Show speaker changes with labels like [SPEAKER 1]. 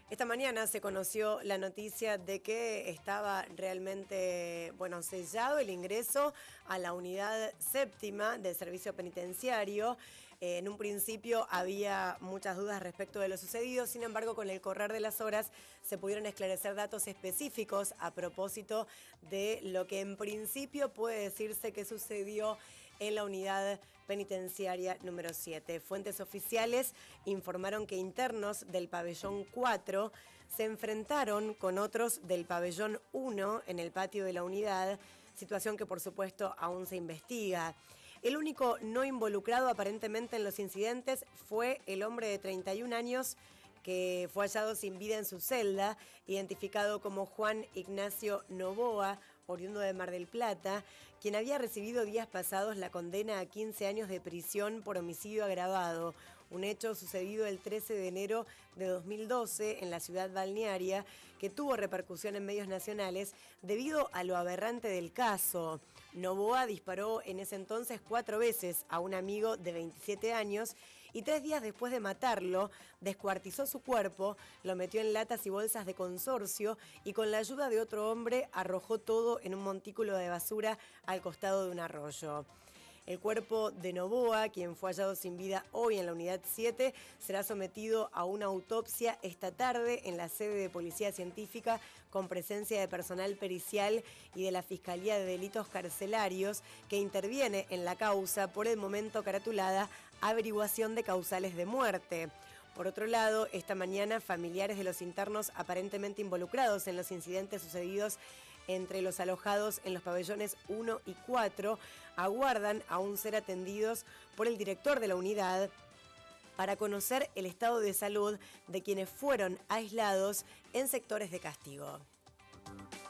[SPEAKER 1] Esta mañana se conoció la noticia de que estaba realmente, sellado el ingreso a la unidad séptima del servicio penitenciario. En un principio había muchas dudas respecto de lo sucedido, sin embargo, con el correr de las horas se pudieron esclarecer datos específicos a propósito de lo que en principio puede decirse que sucedió en la unidad penitenciaria número 7. Fuentes oficiales informaron que internos del pabellón 4 se enfrentaron con otros del pabellón 1 en el patio de la unidad, situación que por supuesto aún se investiga. El único no involucrado aparentemente en los incidentes fue el hombre de 31 años que fue hallado sin vida en su celda, identificado como Juan Ignacio Novoa, oriundo de Mar del Plata, quien había recibido días pasados la condena a 15 años de prisión por homicidio agravado, un hecho sucedido el 13 de enero de 2012 en la ciudad balnearia, que tuvo repercusión en medios nacionales debido a lo aberrante del caso. Novoa disparó en ese entonces 4 veces a un amigo de 27 años y 3 días después de matarlo, descuartizó su cuerpo, lo metió en latas y bolsas de consorcio y con la ayuda de otro hombre arrojó todo en un montículo de basura al costado de un arroyo. El cuerpo de Novoa, quien fue hallado sin vida hoy en la unidad 7, será sometido a una autopsia esta tarde en la sede de Policía Científica con presencia de personal pericial y de la Fiscalía de Delitos Carcelarios que interviene en la causa, por el momento caratulada Averiguación de causales de muerte. Por otro lado, esta mañana familiares de los internos aparentemente involucrados en los incidentes sucedidos entre los alojados en los pabellones 1 y 4 aguardan aún ser atendidos por el director de la unidad para conocer el estado de salud de quienes fueron aislados en sectores de castigo.